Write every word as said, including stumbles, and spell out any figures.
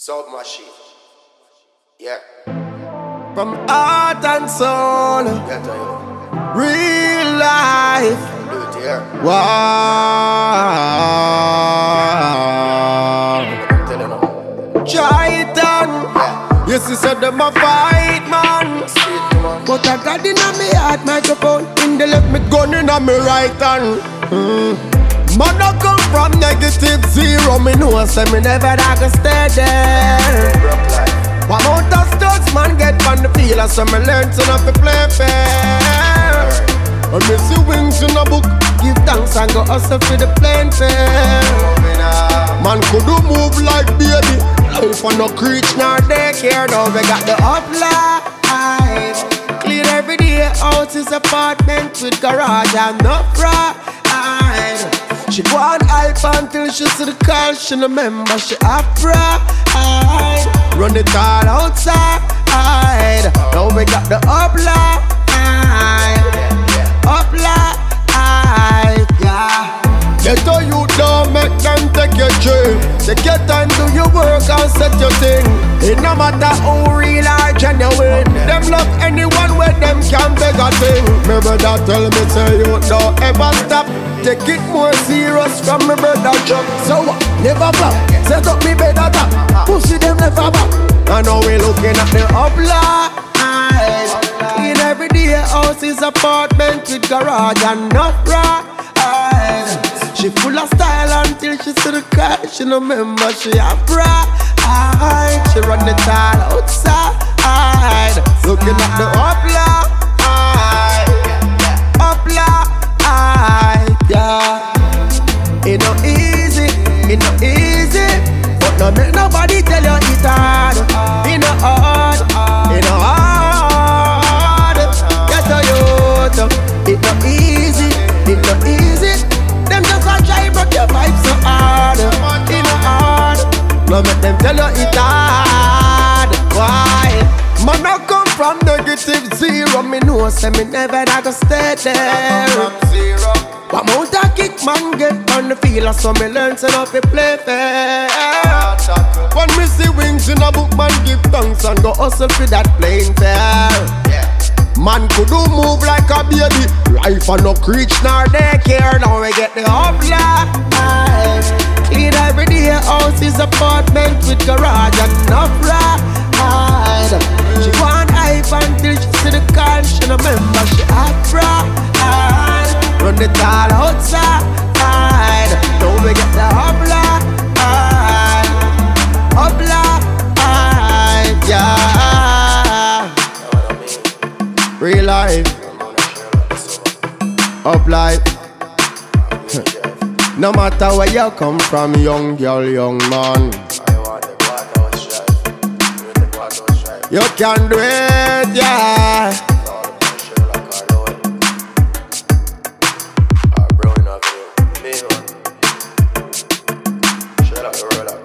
Submachine. Yeah. From heart and soul, Yeah, tell you. real life. Do it here. Wow. Tell you now. Triton. Yeah. Yes, you said them a fight, man. Street man. But I got in on me heart microphone. In the left, me gun in on me right hand. Mm. Man, I come from negative zero. Me know, say me never da go stay there. Rock life. One amount of studs, man, get on the field. So me learn to not to play fair. And me see wings in a book. Give thanks and go hustle for the plane fare. Man could do move like baby. Life and no creech nor daycare. Now we got the up life. Clean every day out his apartment with garage and no pride. She go on hype until she see the call. She no remember she a pride. Run it all outside. Now we got the up life. Up life. Yeah. Get a you don't make them take your dream. Take your time, do your work and set your thing. It no matter how real or genuine. Them love anyone where them can beg a thing. My brother tell me say you don't ever stop. Take it more serious from my brother Chuck. So what? Never flop. Set up me better top. Pussy them never back. And now we looking at the up life. In every day house is apartment with garage and no ride. She full of style until she see the car. She no remember she a pride. She run it all outside. Looking at the upline. Upline. Yeah. It no easy. It no easy. But no make nobody tell you it's hard. It no hard. It no hard. Get a youth. It no easy. It no easy. Them just a try but your vibe so hard. It no hard. No make them tell you it's hard. Why? Man I come from negative zero. Me know say me never da go stay there. From zero. But mount a kick man get on the field. So me learn to not be play fair. When me see wings in a book, man give thanks and go hustle for that playing fair. Yeah. Man could do move like a baby. Life and no creech nor daycare. Now we get the up life. Clean every day house is apartment with garage and no ride. She go on hype until she see the car. She no remember she a pride. Run it all outside. Now we get the up life. Up life. Yeah. Real life. Up life. No matter where you come from, young girl, young man, you can do it, yeah. Shut up, roll up.